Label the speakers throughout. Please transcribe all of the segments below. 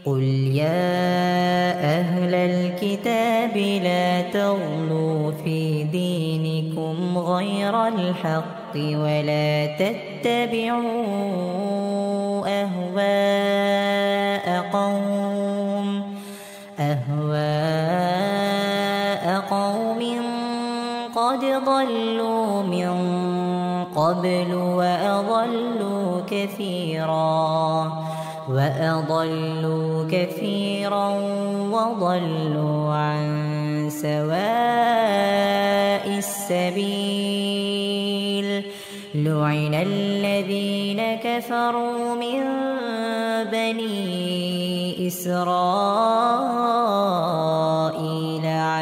Speaker 1: قل يا أهل الكتاب لا تغلوا في دينكم غير الحق ولا تتبعوا أهواء قوم قد ضلوا من قبل وأضلوا كثيرا وضلوا عن سواء السبيل لعن الذين كفروا من بني إسرائيل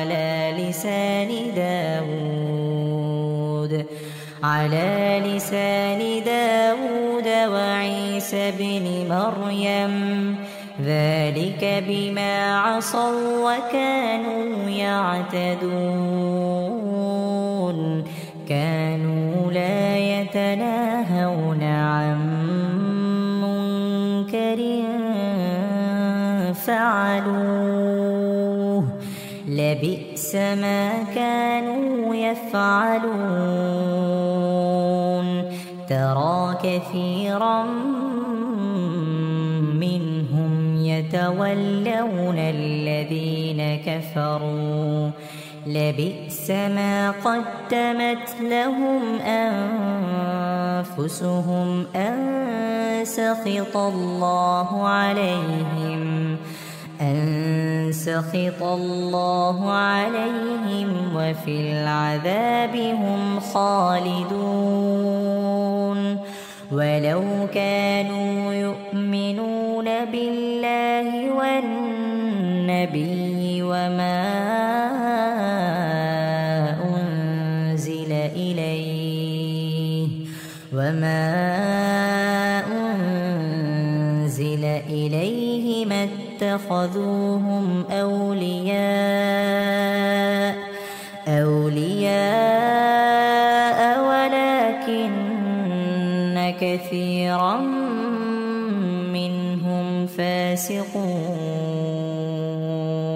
Speaker 1: على لسان داود وعيسى بن مريم ذلك بما عصوا وكانوا يعتدون كانوا لا يتناهون عن منكر فعلوه لبئس ما كانوا يفعلون ترى كثيرا منهم يتولون الذين كفروا لبئس ما قدمت لهم أنفسهم أن سخط الله عليهم وفي العذاب هم خالدون ولو كانوا يؤمنون بالله والنبي وما أنزل إليه ما اتخذوهم أولياء ولكن كثيرا منهم فاسقون.